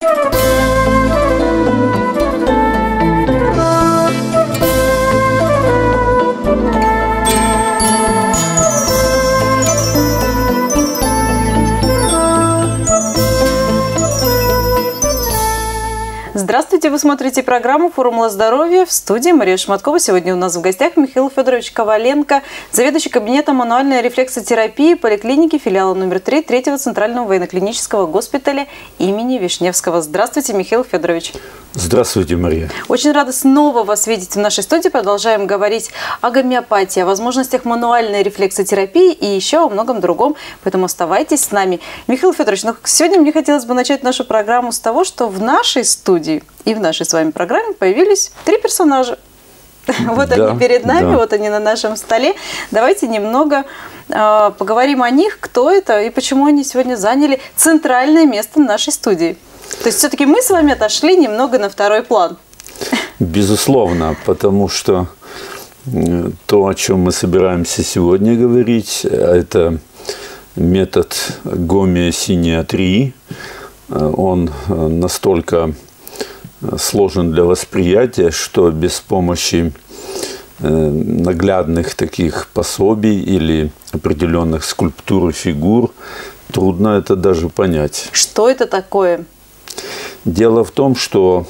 Здравствуйте! Вы смотрите программу «Формула здоровья». В студии Мария Шматкова. Сегодня у нас в гостях Михаил Федорович Коваленко, заведующий кабинетом мануальной рефлексотерапии поликлиники филиала номер 3 Третьего Центрального военно-клинического госпиталя имени Вишневского. Здравствуйте, Михаил Федорович. Здравствуйте, Мария. Очень рада снова вас видеть в нашей студии. Продолжаем говорить о гомеопатии, о возможностях мануальной рефлексотерапии и еще о многом другом. Поэтому оставайтесь с нами. Михаил Федорович, сегодня мне хотелось бы начать нашу программу с того, что в нашей студии и в нашей с вами программе появились 3 персонажа. Вот они перед нами, вот они на нашем столе. Давайте немного поговорим о них, кто это и почему они сегодня заняли центральное место в нашей студии. То есть все-таки мы с вами отошли немного на второй план. Безусловно, потому что то, о чем мы собираемся сегодня говорить, это метод гомеосиниатрии. Он настолько сложен для восприятия, что без помощи наглядных таких пособий или определенных скульптур и фигур трудно это даже понять. Что это такое? Дело в том, что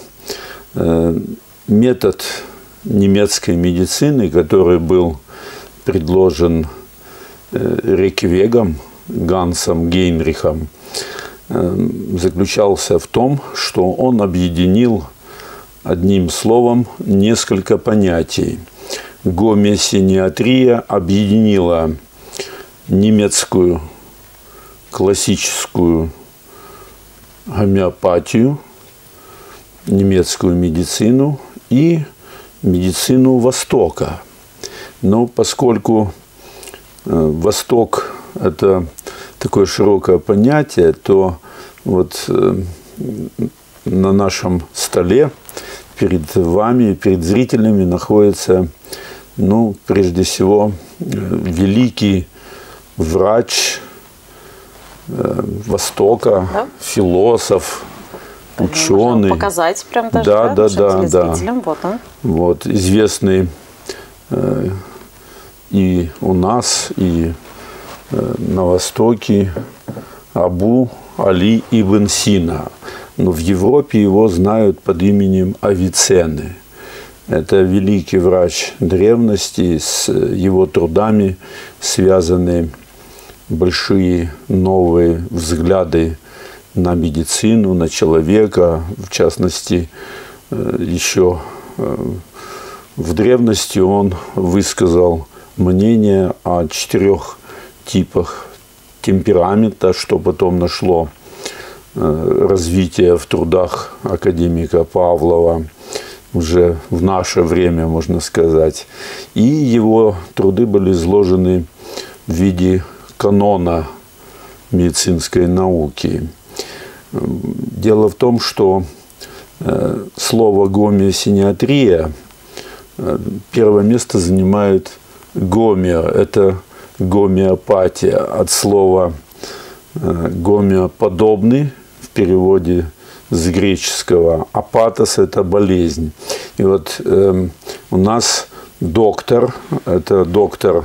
метод немецкой медицины, который был предложен Рейкьявегом Гансом Гейнрихом, заключался в том, что он объединил одним словом несколько понятий. Гомеосиниатрия объединила немецкую классическую гомеопатию, немецкую медицину и медицину Востока. Но поскольку Восток – это такое широкое понятие, то вот на нашем столе перед вами, перед зрителями находится, прежде всего, великий врач Востока, да? Философ, ученый. Можно показать прям даже телезрителям. Вот он. Вот, известный и у нас, и на Востоке Абу Али ибн Сина. Но в Европе его знают под именем Авиценны. Это великий врач древности, с его трудами связаны большие новые взгляды на медицину, на человека. В частности, еще в древности он высказал мнение о 4 типах темперамента, что потом нашло развитие в трудах академика Павлова уже в наше время, можно сказать. И его труды были изложены в виде канона медицинской науки. Дело в том, что слово гомеосиниатрия первое место занимает гомео. Это гомеопатия от слова гомеоподобный в переводе с греческого. Апатос – это болезнь. И вот у нас доктор, это доктор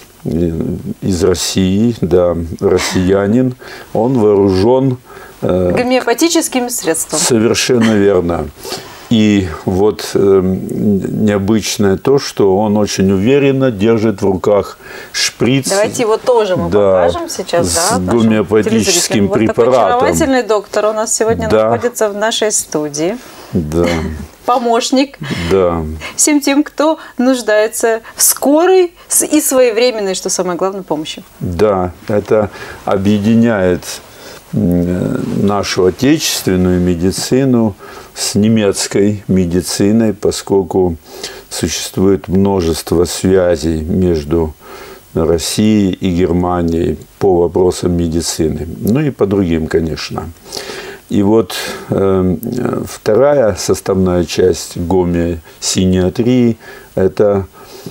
из России, да, россиянин, он вооружен гомеопатическими средствами. Совершенно верно. И вот необычное то, что он очень уверенно держит в руках шприц. Давайте его тоже мы покажем сейчас. С гомеопатическим препаратом. Вот такой очаровательный доктор у нас сегодня находится в нашей студии. Да. Помощник. Да. Всем тем, кто нуждается в скорой и своевременной, что самое главное, помощи. Да, это объединяет нашу отечественную медицину с немецкой медициной, поскольку существует множество связей между Россией и Германией по вопросам медицины. Ну и по другим, конечно. И вот вторая составная часть гомеосиниатрии – это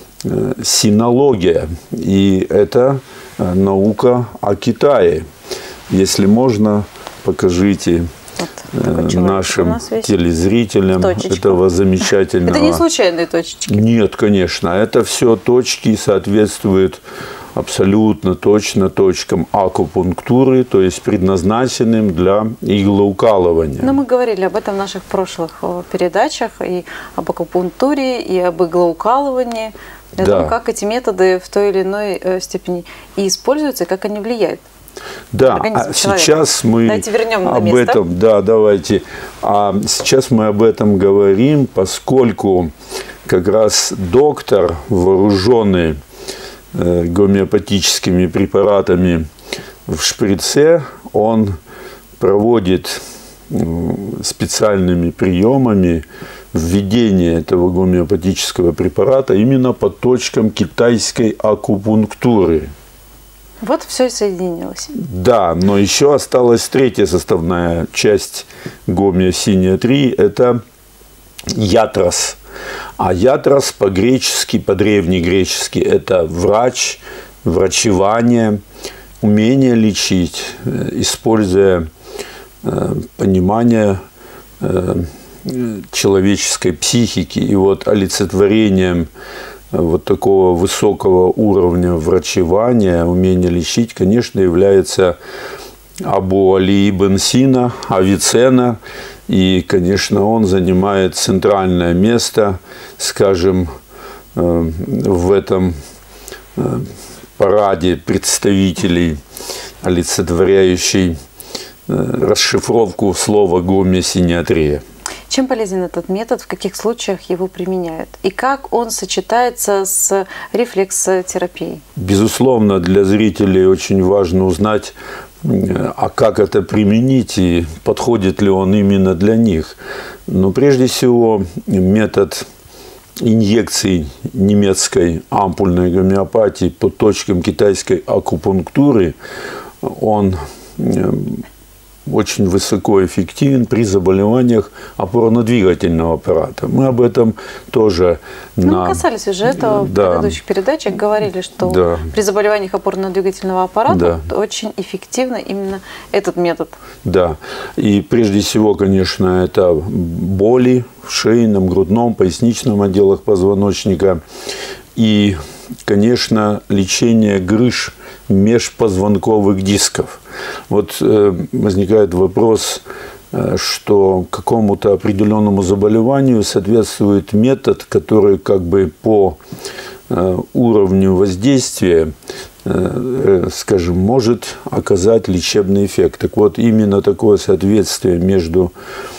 синология. И это наука о Китае. Если можно, покажите Вот, нашим телезрителям этого замечательного. Это не случайные точечки? Нет, конечно. Это все точки соответствуют абсолютно точно точкам акупунктуры, то есть предназначенным для иглоукалывания. Но мы говорили об этом в наших прошлых передачах, и об акупунктуре, и об иглоукалывании, о том, как эти методы в той или иной степени и используются, и как они влияют. Да, а сейчас мы об этом, да, давайте. А сейчас мы об этом говорим, поскольку как раз доктор, вооруженный гомеопатическими препаратами в шприце, он проводит специальными приемами введение этого гомеопатического препарата именно по точкам китайской акупунктуры. Вот все и соединилось. Да, но еще осталась третья составная часть гомеосиниатрии – это ятрос. А ятрос по-гречески, по-древнегречески – это врач, врачевание, умение лечить, используя понимание человеческой психики. И вот олицетворением вот такого высокого уровня врачевания, умения лечить, конечно, является Абу Али ибн Сина, Авиценна. И, конечно, он занимает центральное место, скажем, в этом параде представителей, олицетворяющей расшифровку слова гомеосиниатрия. Чем полезен этот метод, в каких случаях его применяют? И как он сочетается с рефлексотерапией? Безусловно, для зрителей очень важно узнать, а как это применить и подходит ли он именно для них. Но прежде всего метод инъекций немецкой ампульной гомеопатии по точкам китайской акупунктуры, он очень высокоэффективен при заболеваниях опорно-двигательного аппарата. Мы об этом тоже мы касались уже этого в предыдущих передачах, говорили, что при заболеваниях опорно-двигательного аппарата очень эффективно именно этот метод. Да, и прежде всего, конечно, это боли в шейном, грудном, поясничном отделах позвоночника и, конечно, лечение грыж межпозвонковых дисков. Вот возникает вопрос, что какому-то определенному заболеванию соответствует метод, который как бы по уровню воздействия, скажем, может оказать лечебный эффект. Так вот, именно такое соответствие между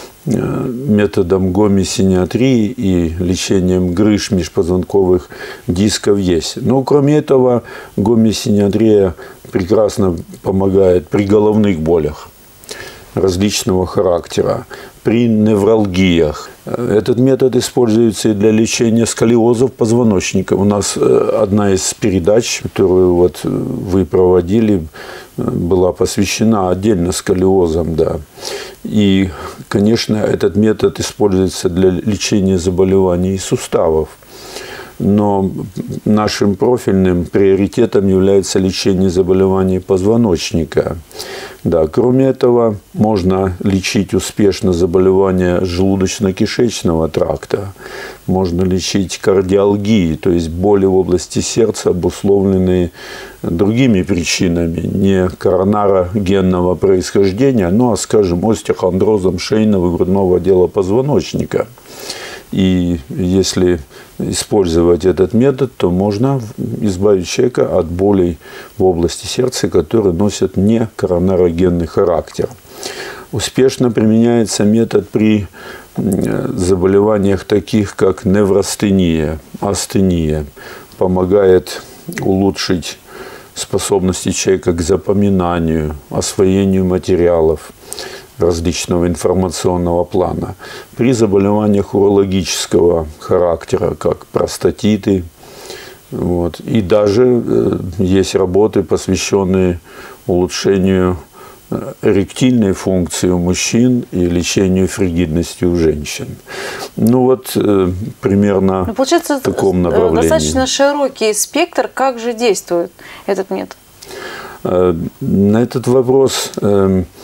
методом гомеосиниатрии и лечением грыж межпозвонковых дисков есть. Но кроме этого, гомеосиниатрия прекрасно помогает при головных болях различного характера, при невралгиях. Этот метод используется и для лечения сколиозов позвоночника. У нас одна из передач, которую вот вы проводили, была посвящена отдельно сколиозам, да. И, конечно, этот метод используется для лечения заболеваний суставов. Но нашим профильным приоритетом является лечение заболеваний позвоночника. Да, кроме этого, можно лечить успешно заболевания желудочно-кишечного тракта. Можно лечить кардиалгии, то есть боли в области сердца, обусловленные другими причинами, не коронарогенного происхождения, но, скажем, остеохондрозом шейного и грудного отдела позвоночника. И если использовать этот метод, то можно избавить человека от болей в области сердца, которые носят не коронарогенный характер. Успешно применяется метод при заболеваниях таких, как неврастения, астения. Помогает улучшить способности человека к запоминанию, освоению материалов различного информационного плана. При заболеваниях урологического характера, как простатиты, вот. И даже есть работы, посвященные улучшению эректильной функции у мужчин и лечению фригидности у женщин. Ну вот примерно в таком направлении. Достаточно широкий спектр. Как же действует этот метод? На этот вопрос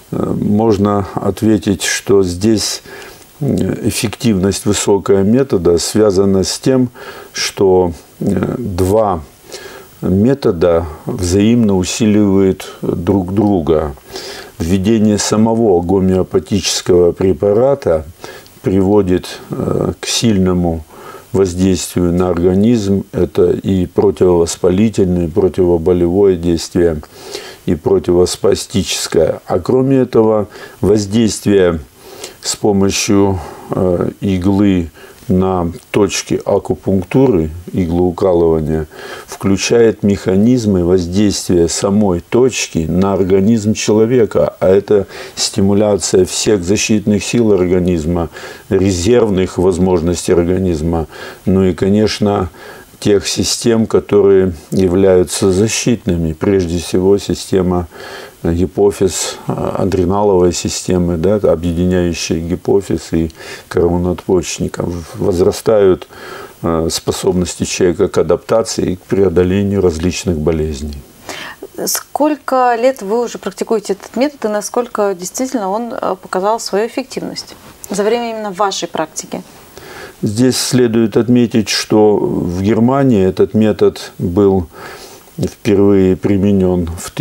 можно ответить, что здесь эффективность высокого метода связана с тем, что два метода взаимно усиливают друг друга. Введение самого гомеопатического препарата приводит к сильному воздействию на организм. Это и противовоспалительное, и противоболевое действие, и противоспастическое. А кроме этого, воздействие с помощью иглы на точки акупунктуры, иглоукалывания, включает механизмы воздействия самой точки на организм человека. А это стимуляция всех защитных сил организма, резервных возможностей организма, ну и, конечно, тех систем, которые являются защитными. Прежде всего, система гипофиз, адреналовой системы, да, объединяющая гипофиз и кору надпочечника. Возрастают способности человека к адаптации и к преодолению различных болезней. Сколько лет вы уже практикуете этот метод и насколько действительно он показал свою эффективность за время именно вашей практики? Здесь следует отметить, что в Германии этот метод был впервые применен в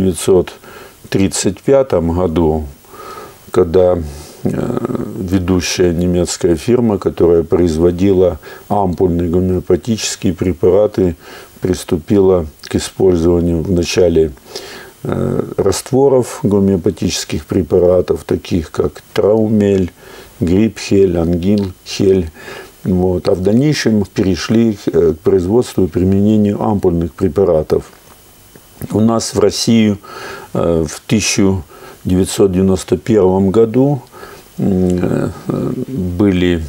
1935 году, когда ведущая немецкая фирма, которая производила ампульные гомеопатические препараты, приступила к использованию вначале растворов гомеопатических препаратов, таких как Траумель, Грипхель, Ангинхель. Вот. А в дальнейшем перешли к производству и применению ампульных препаратов. У нас в России в 1991 году были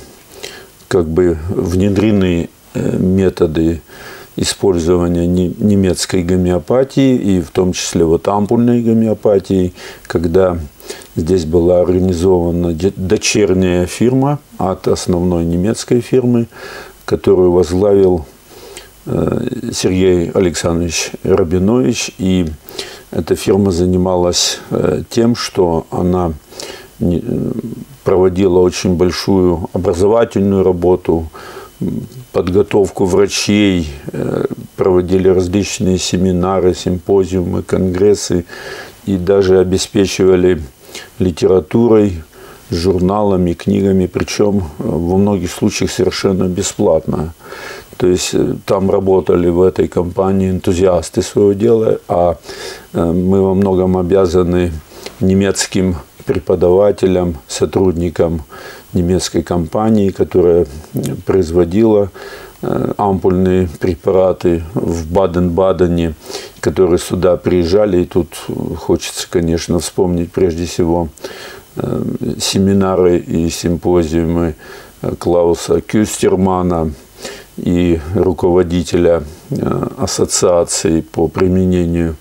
внедрены методы использования немецкой гомеопатии, и в том числе ампульной гомеопатии, когда здесь была организована дочерняя фирма от основной немецкой фирмы, которую возглавил Сергей Александрович Рабинович. И эта фирма занималась тем, что она проводила очень большую образовательную работу, подготовку врачей, проводили различные семинары, симпозиумы, конгрессы и даже обеспечивали литературой, журналами, книгами, причем во многих случаях совершенно бесплатно. То есть там работали в этой компании энтузиасты своего дела, а мы во многом обязаны немецким преподавателям, сотрудникам немецкой компании, которая производила ампульные препараты в Баден-Бадене, которые сюда приезжали. И тут хочется, конечно, вспомнить прежде всего семинары и симпозиумы Клауса Кюстермана и руководителя ассоциации по применению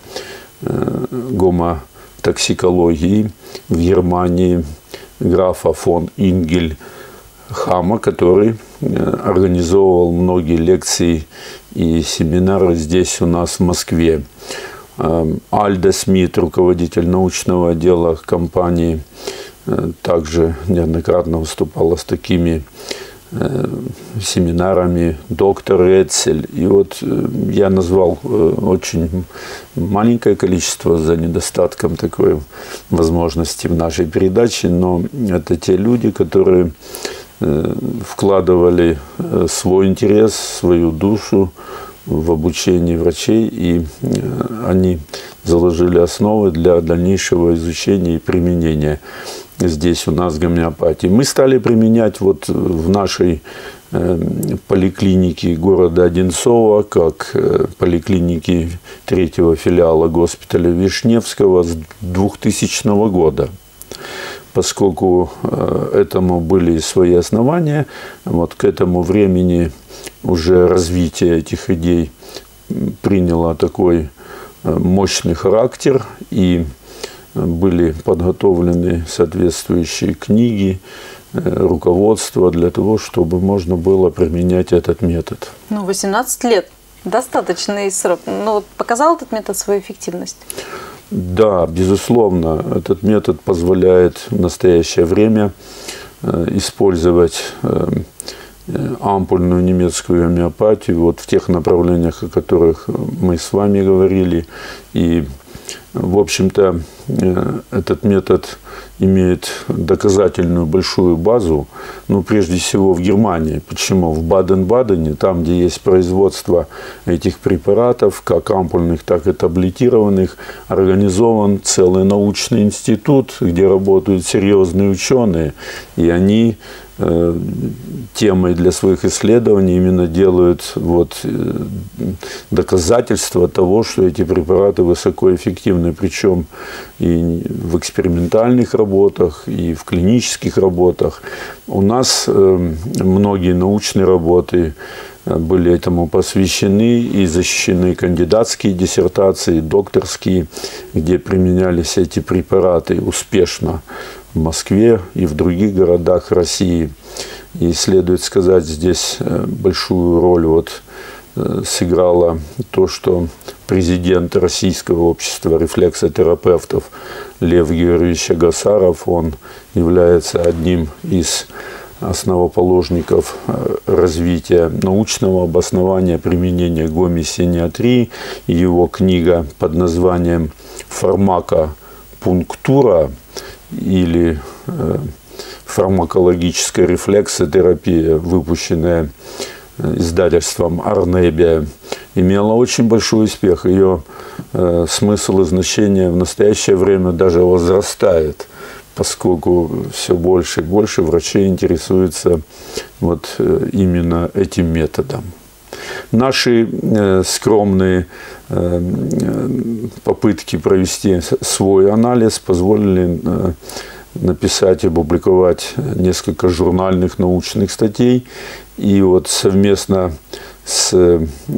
гомотоксикологии в Германии графа фон Ингельхама, который организовывал многие лекции и семинары здесь у нас в Москве. Альда Смит, руководитель научного отдела компании, также неоднократно выступала с такими семинарами, доктор Эцель. И вот я назвал очень маленькое количество за недостатком такой возможности в нашей передаче, но это те люди, которые вкладывали свой интерес, свою душу в обучение врачей, и они заложили основы для дальнейшего изучения и применения здесь у нас гомеопатии. Мы стали применять в нашей поликлинике города Одинцово, как поликлиники 3-го филиала госпиталя Вишневского с 2000 года. Поскольку этому были свои основания, к этому времени уже развитие этих идей приняло такой мощный характер, и были подготовлены соответствующие книги, руководство для того, чтобы можно было применять этот метод. 18 лет. Достаточный срок. Показал этот метод свою эффективность? Да, безусловно, этот метод позволяет в настоящее время использовать ампульную немецкую гомеопатию вот в тех направлениях, о которых мы с вами говорили. И, в общем-то, этот метод имеет доказательную большую базу, ну, прежде всего в Германии. Почему? В Баден-Бадене, там, где есть производство этих препаратов, как ампульных, так и таблетированных, организован целый научный институт, где работают серьезные ученые, и они темой для своих исследований именно делают вот доказательства того, что эти препараты высокоэффективны, причем и в экспериментальных работах, и в клинических работах. У нас многие научные работы были этому посвящены и защищены кандидатские диссертации, докторские, где применялись эти препараты успешно в Москве и в других городах России. И следует сказать, здесь большую роль вот сыграло то, что президент Российского общества рефлексотерапевтов Лев Георгиевич Агасаров, он является одним из основоположников развития научного обоснования применения гомеосинеатрии. Его книга под названием «Фармакопунктура» или фармакологическая рефлексотерапия, выпущенная издательством Арнебия, имела очень большой успех. Ее смысл и значение в настоящее время даже возрастает, поскольку все больше и больше врачей интересуются вот именно этим методом. Наши скромные попытки провести свой анализ позволили написать и опубликовать несколько журнальных научных статей. И вот совместно с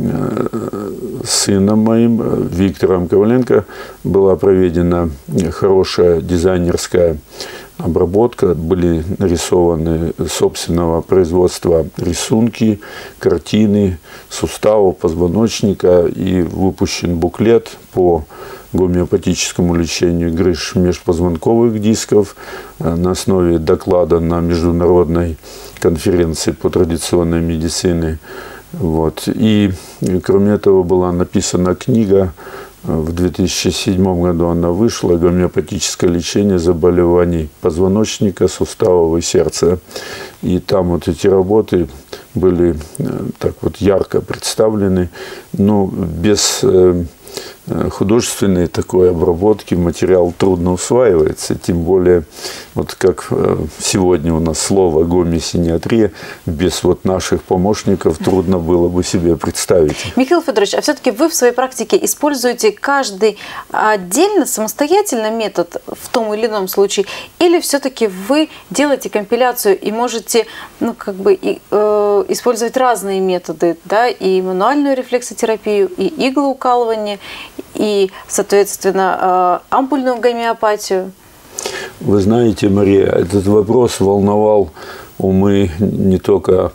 сыном моим, Виктором Коваленко, была проведена хорошая дизайнерская обработка. Были нарисованы собственного производства рисунки, картины суставов, позвоночника, и выпущен буклет по гомеопатическому лечению грыж межпозвонковых дисков на основе доклада на международной конференции по традиционной медицине. Вот. И, кроме этого, была написана книга, в 2007 году она вышла, «Гомеопатическое лечение заболеваний позвоночника, суставов и сердца». И там вот эти работы были так вот ярко представлены, но без художественной такой обработки материал трудно усваивается, тем более, вот как сегодня у нас слово гомеосинеатрия, без вот наших помощников трудно было бы себе представить. Михаил Федорович, а все-таки вы в своей практике используете каждый отдельно, самостоятельно метод в том или ином случае, или все-таки вы делаете компиляцию и можете, ну, как бы, использовать разные методы, да, и мануальную рефлексотерапию, и иглоукалывание, и, соответственно, ампульную гомеопатию? Вы знаете, Мария, этот вопрос волновал умы не только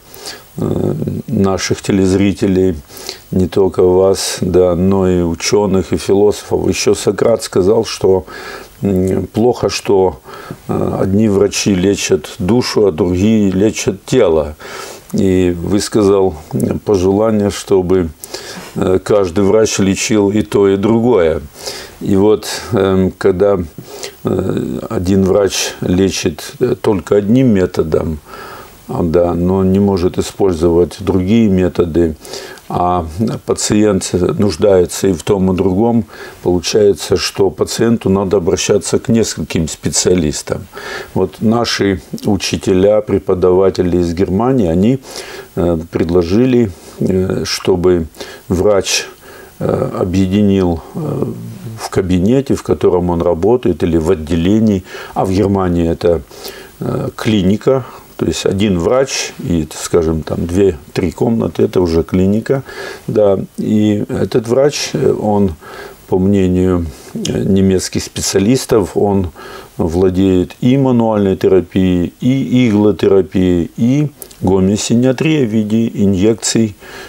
наших телезрителей, не только вас, да, но и ученых, и философов. Еще Сократ сказал, что плохо, что одни врачи лечат душу, а другие лечат тело. И высказал пожелание, чтобы каждый врач лечил и то, и другое. И вот когда один врач лечит только одним методом, да, но не может использовать другие методы, а пациент нуждается и в том, и в другом, получается, что пациенту надо обращаться к нескольким специалистам. Вот наши учителя, преподаватели из Германии, они предложили, чтобы врач объединил в кабинете, в котором он работает, или в отделении, а в Германии это клиника, то есть один врач и, скажем, там 2-3 комнаты, это уже клиника, да, и этот врач, он, по мнению немецких специалистов, он владеет и мануальной терапией, и иглотерапией, и гомеосинеатрией в виде инъекций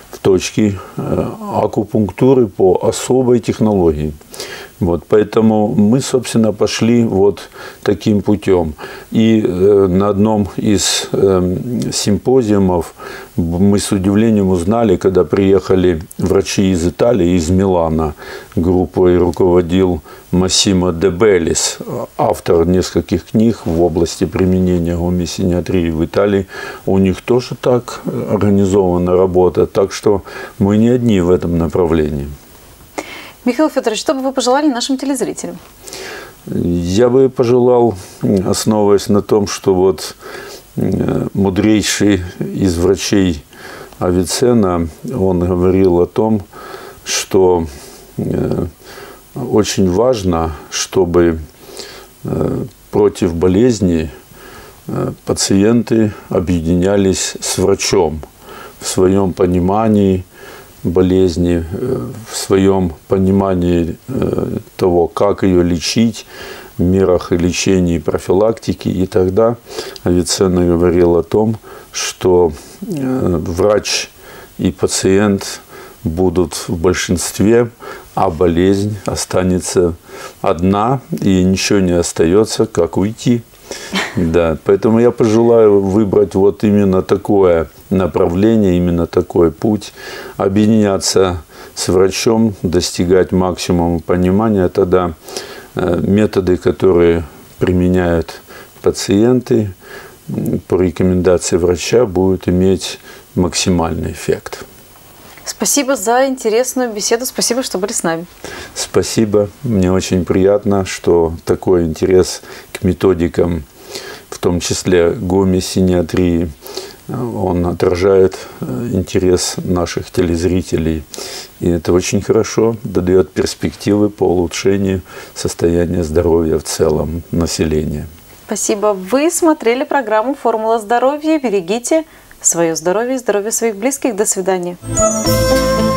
в точке акупунктуры по особой технологии. Вот, поэтому мы, собственно, пошли вот таким путем. И на одном из симпозиумов мы с удивлением узнали, когда приехали врачи из Италии, из Милана, группой руководил Массимо де Беллис, автор нескольких книг в области применения гомеосиниатрии в Италии. У них тоже так организована работа, так что мы не одни в этом направлении. Михаил Федорович, что бы вы пожелали нашим телезрителям? Я бы пожелал, основываясь на том, что вот мудрейший из врачей Авиценна, он говорил о том, что очень важно, чтобы против болезни пациенты объединялись с врачом в своем понимании болезни, в своем понимании того, как ее лечить, в мерах и лечения и профилактики. И тогда Авиценна говорил о том, что врач и пациент будут в большинстве, а болезнь останется одна, и ничего не остается, как уйти. Да, поэтому я пожелаю выбрать вот именно такое направление, именно такой путь, объединяться с врачом, достигать максимума понимания, тогда методы, которые применяют пациенты по рекомендации врача, будут иметь максимальный эффект. Спасибо за интересную беседу, спасибо, что были с нами. Спасибо, мне очень приятно, что такой интерес к методикам, в том числе гомеосиниатрии, он отражает интерес наших телезрителей. И это очень хорошо, дает перспективы по улучшению состояния здоровья в целом населения. Спасибо. Вы смотрели программу «Формула здоровья». Берегите свое здоровье и здоровье своих близких. До свидания.